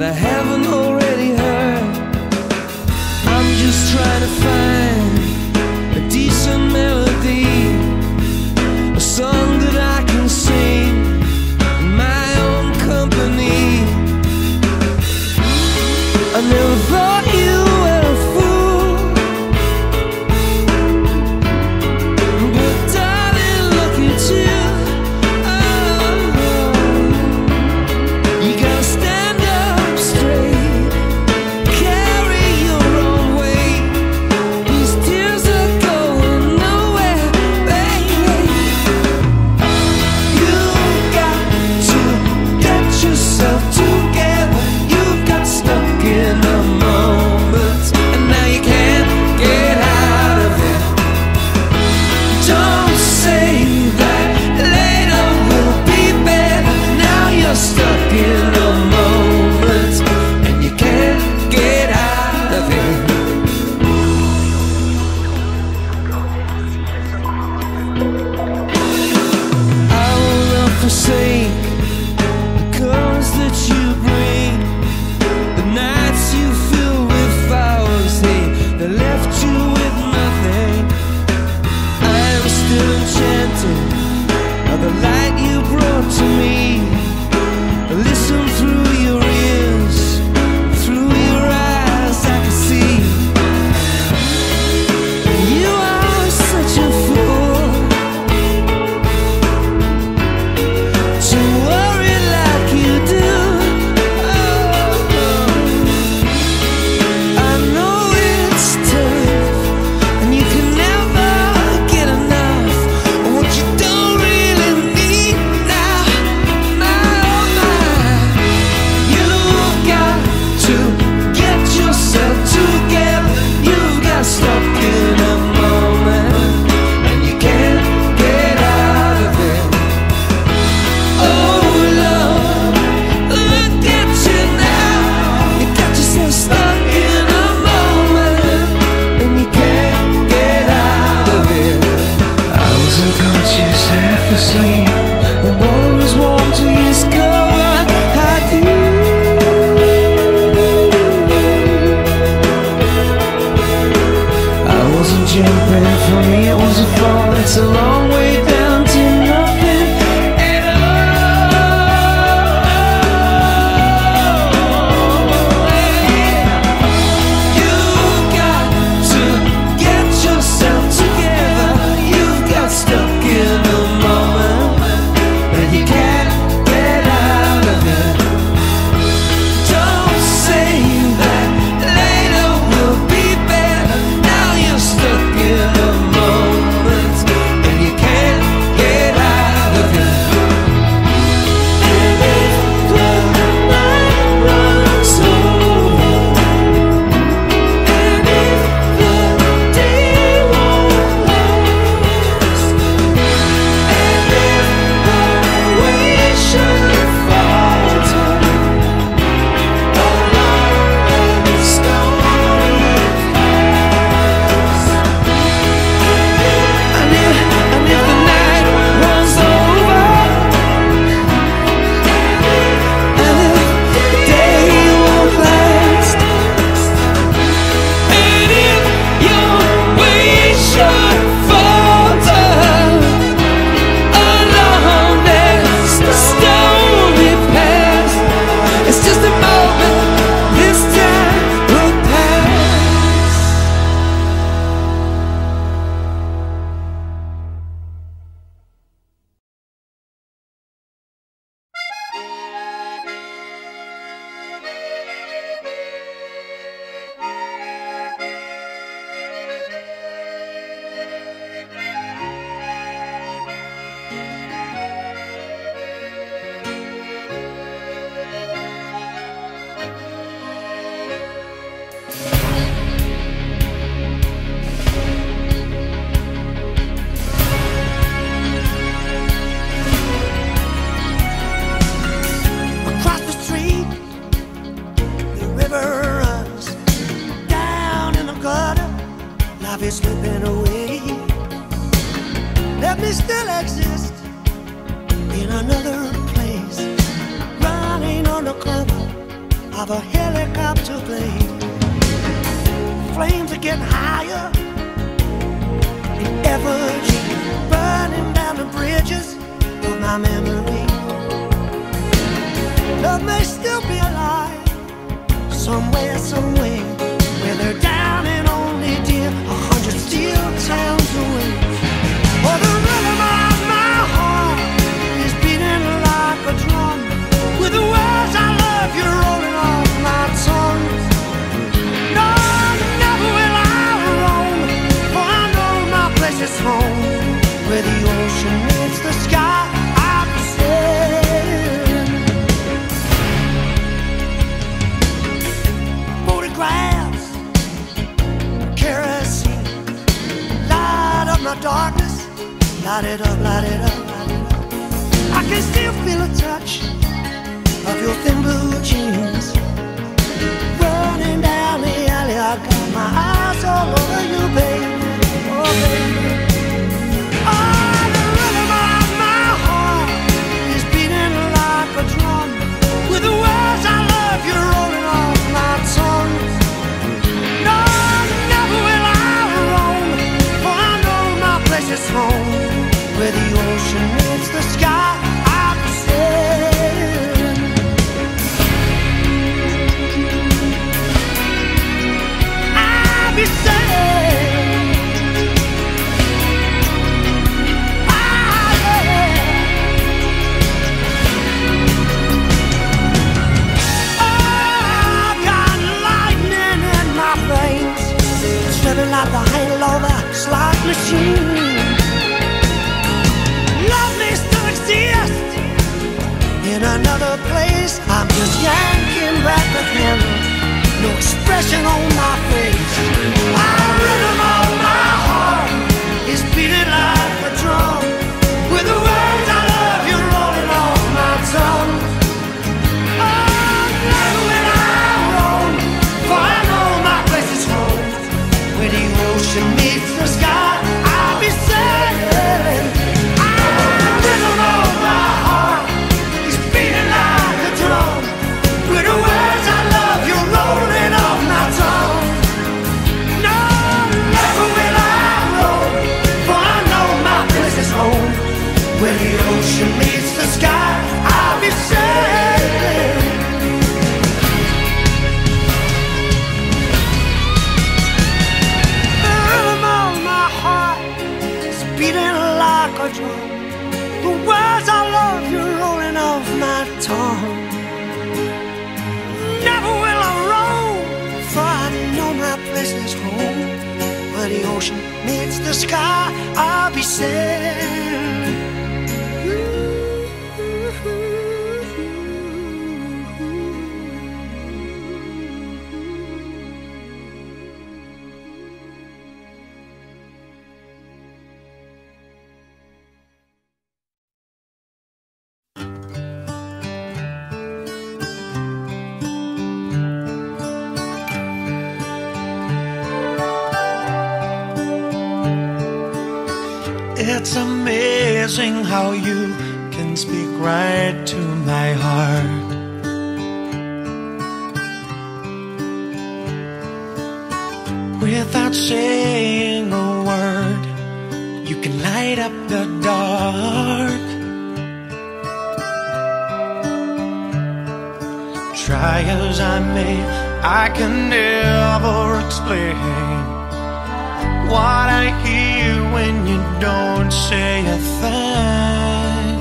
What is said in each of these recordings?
I haven't already heard. I'm just trying to find a decent melody, a song that I can sing in my own company. I never thought you were a fool, but darling, look at you. You gotta stand up straight, carry your own weight. These tears are going nowhere, baby. You got to get yourself together. You got stuck in a moment, and now you can't get out of it. Don't say that later will be better. Now you're stuck in a moment, and you can't get out of it. I will not forsake the colors that you bring, the nights you fill with flowers, they left you with nothing. I am still enchanted by the light you brought to me. Listen through your ears, through your eyes, I can see you are such a fool to worry like you do. I know it's tough, and you can never get enough of what you don't really need now. You've got to get yourself together. You've got stuck in a moment, and you can't get out of it. Oh love, look at you now. You got yourself stuck in a moment, and you can't get out of it. I was unconscious, half asleep, the water was warm to discover I do. I wasn't jumping, for me it was a fall. It's a long way down to nothing at all. You've got to get yourself together. You've got stuck in a moment, and you can't get out of it. Don't say that later will be better. Now you're stuck in a moment, and you by the helicopter blade. Flames are getting higher in effigy, burning down the bridges of my memory. Love may still be alive somewhere, somewhere, where they're down and only dear 100 steel towns away. Oh, the rhythm of my heart is beating like a drum, with the words I love you rolling off my tongue. No, never will I roam, for I know my place is home, where the ocean meets the sky. I'll be sailing. Photographs, kerosene, light up my darkness, light it up, light it up, light it up. I can still feel a touch of your thin blue jeans running down the alley. I got my eyes all over you, baby. Oh, baby. Oh, the rhythm of my heart is beating like a drum, with the words I love you rolling off my tongue. No, never will I roam, for I know my place is home, where the ocean meets the sky. I'll be sailing. I'll be sailing. I've got lightning in my veins, swimming like the hangover slot machine. Love may still exist in another place. I'm just yanking back the handle, no expression on my face. The rhythm of my heart is beating like a drum, with the words I love you rolling off my tongue. Oh, never will I roam, for I know my place is home, where the ocean meets the sky. I'll be sailing. The rhythm of my heart is beating like a drum, with the words I love you rolling off my tongue. No, never will I roam, for I know my place is home, where the ocean meets the sky. I'll be sailing. The rhythm of my heart is beating like a drum, the words I love you rolling off my tongue. Never will I roam, for I know my place is home, where the ocean meets the sky. I'll be sailing. It's amazing how you can speak right to my heart. Without saying a word, you can light up the dark. Try as I may, I can never explain what I hear when you don't say a thing.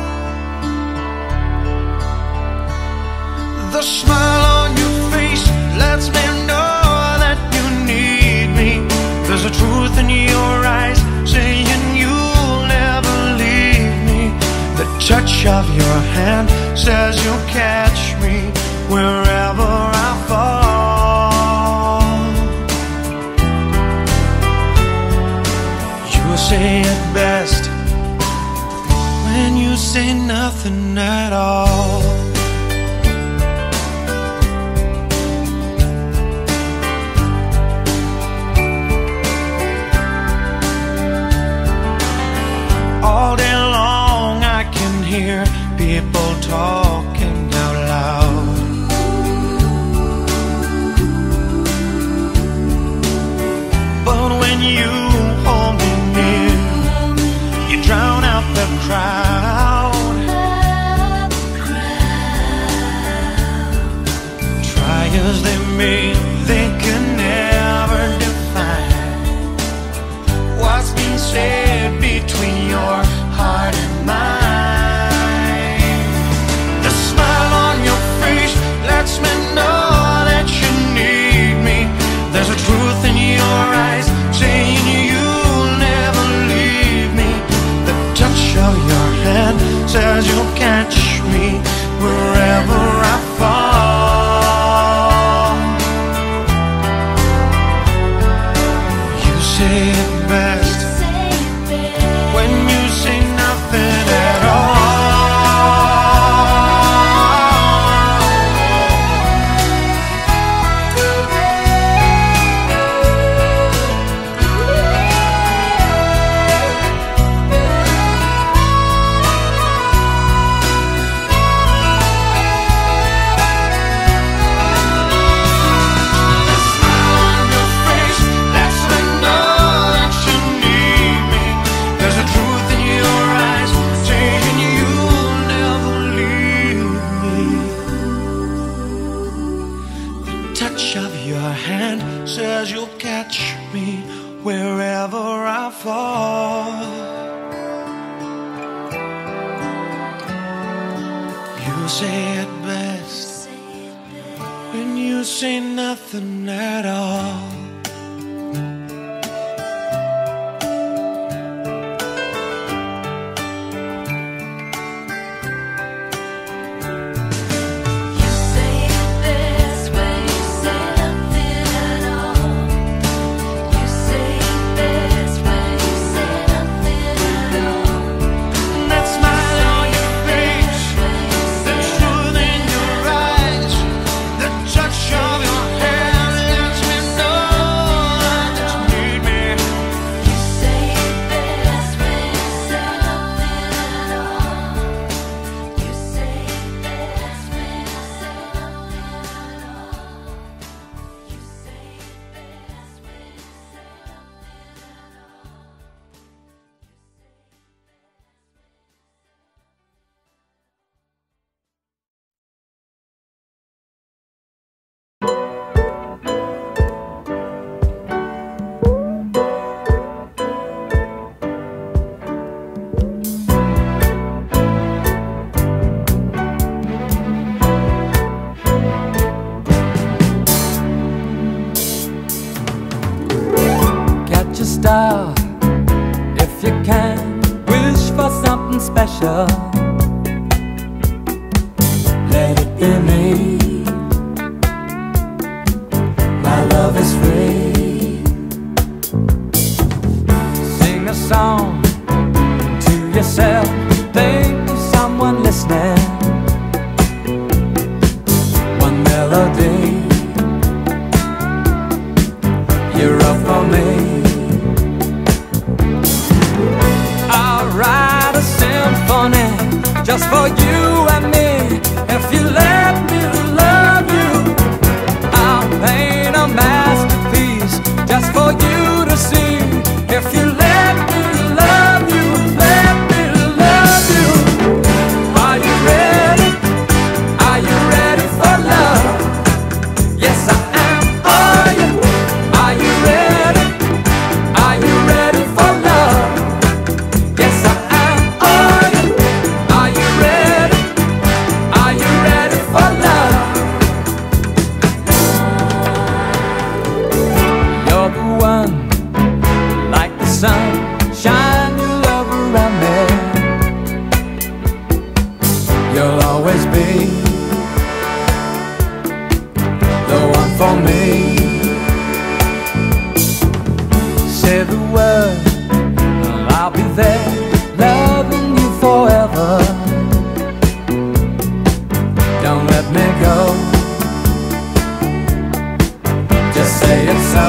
The smile on your face lets me know that you need me. There's a truth in your eyes saying you'll never leave me. The touch of your hand says you'll catch me wherever I fall. You say it best when you say nothing at all. All day long I can hear people talking out loud. You say it best when you say nothing at all. If you can, wish for something special. Let it be me. My love is free. Sing a song to yourself. Think of someone listening. One melody. You're up for me. Just for you and me. If you let me love you, I'll paint a masterpiece just for you to see. If you let me love you, let me love you. Are you ready? Are you ready for love? Yes, I am. Are you? Are you ready? Are you ready for love? Yes, I am. Are you? Shine your love around me. You'll always be the one for me. Say the word, I'll be there, loving you forever. Don't let me go. Just say it's so.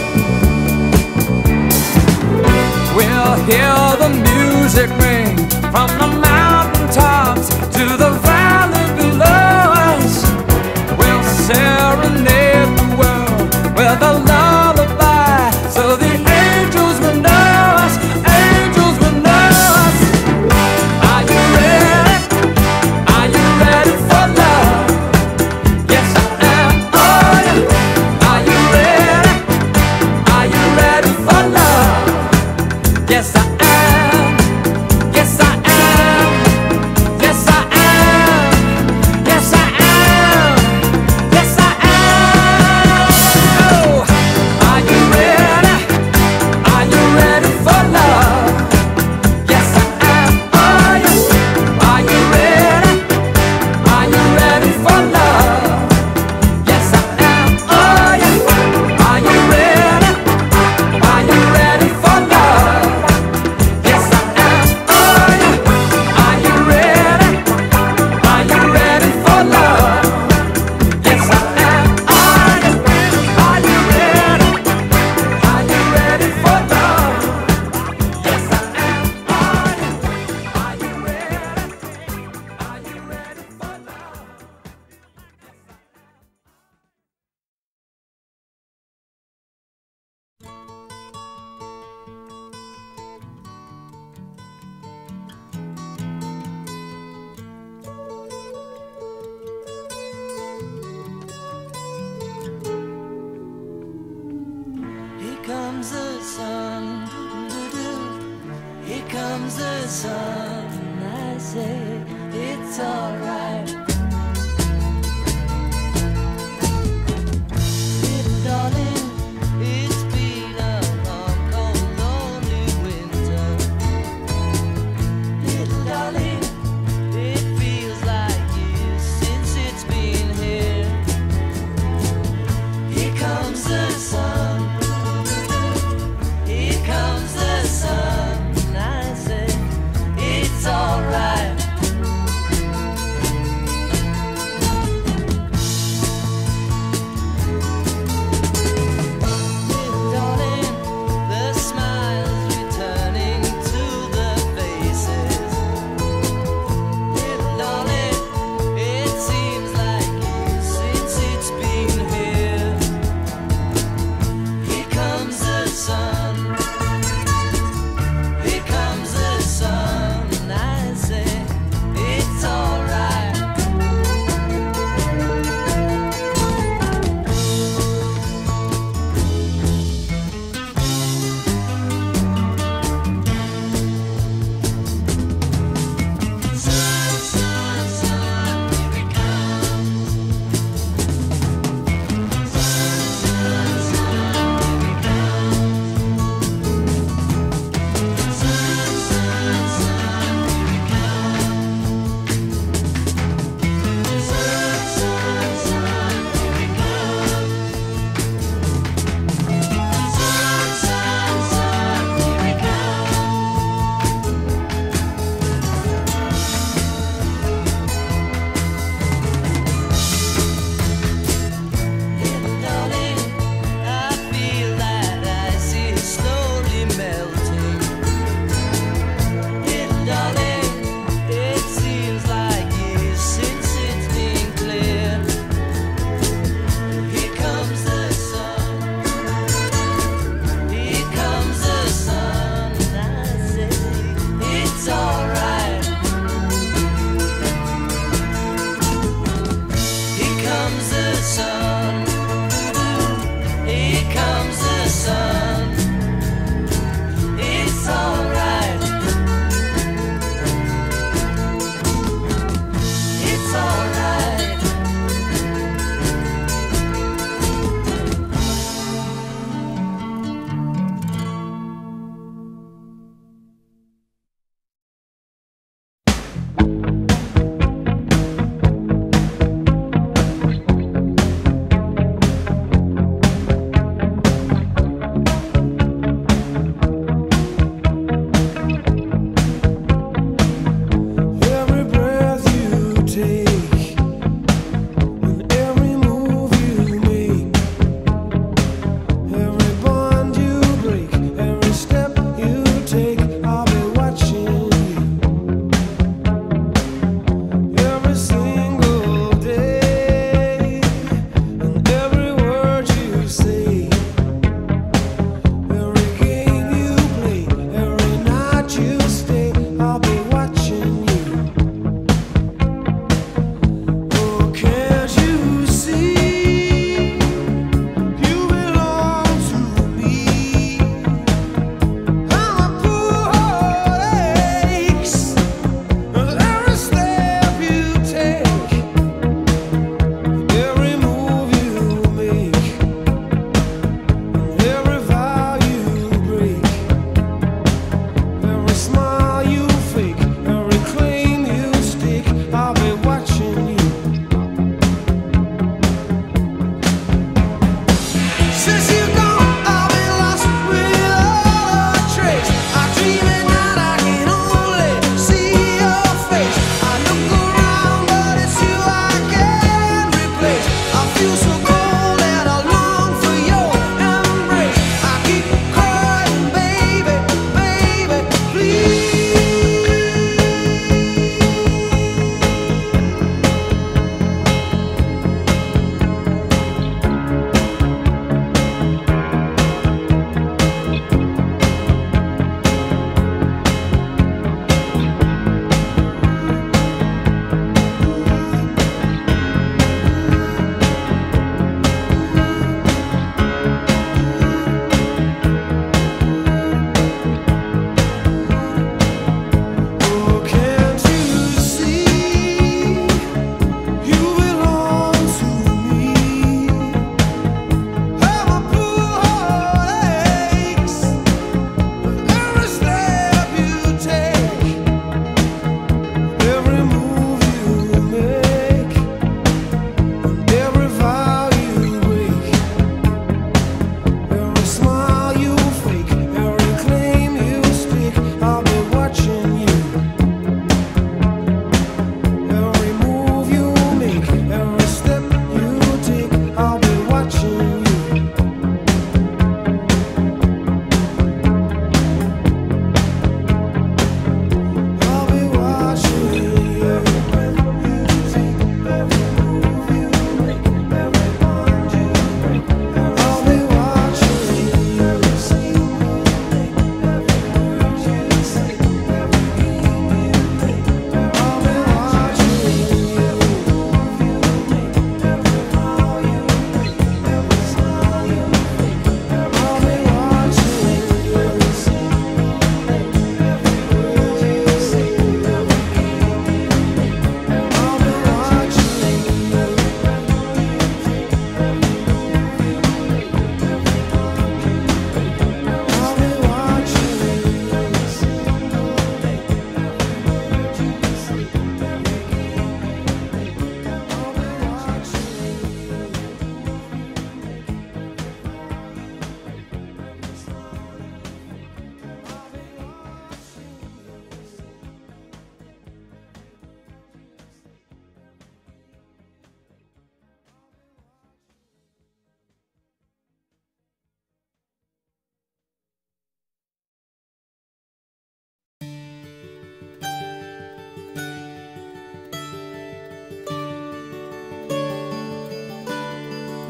We'll hear the music ring from the mountaintops to the valley below us. We'll serenade the world with a lullaby, so the angels will know us, angels will know us. Are you ready? Are you ready for love? Yes, I am. Are you? Are you ready? Are you ready for love? Yes, I am. Yes, I am. Yes, I am. Yes, I am. Yes, I am. Oh, are you ready? Are you ready for love? Yes, I am. Are you? Are you ready? Are you ready for love? Yes, I am. Are you? Are you ready? Are you ready for love? Yes, I am. Are you? Are you ready? Are you ready for love? Yes, I am. Are you? Are you ready? Are you ready for love? Yes, I am. Are you? Are you ready? Are you ready for love? Here comes the sun, here comes the sun. I say it's alright.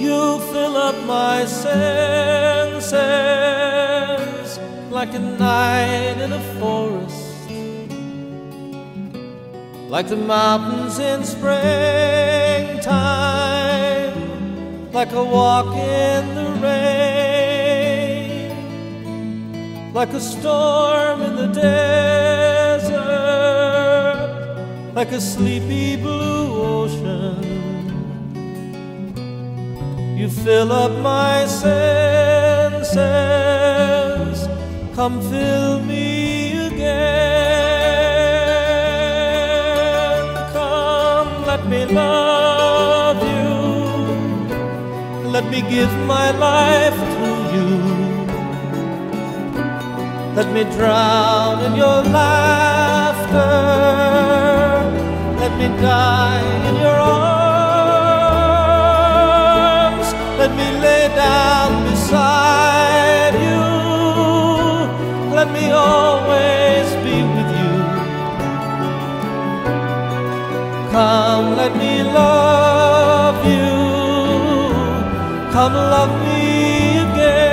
You fill up my senses like a night in a forest, like the mountains in springtime, like a walk in the rain, like a storm in the desert, like a sleepy blue ocean. You fill up my senses, come fill me again. Come, let me love you, let me give my life to you. Let me drown in your laughter, let me die in your arms. Let me lay down beside you, let me always be with you. Come, let me love you, come love me again.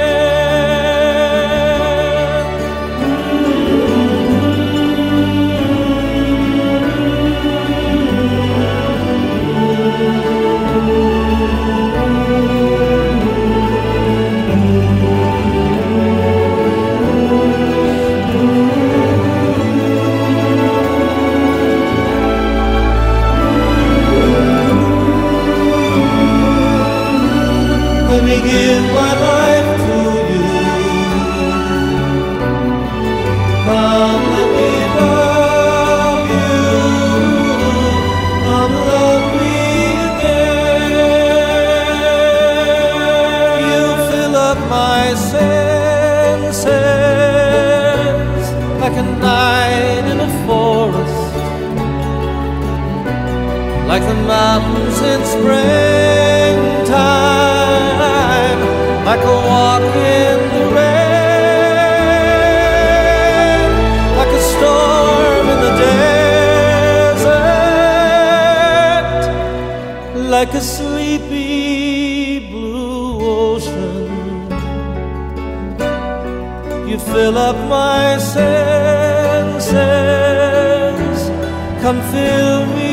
Let me give my life to you. Come, let me love you. Come, love me again. You fill up my senses like a night in a forest, like the mountains in springtime, like a walk in the rain, like a storm in the desert, like a sleepy blue ocean. You fill up my senses, come fill me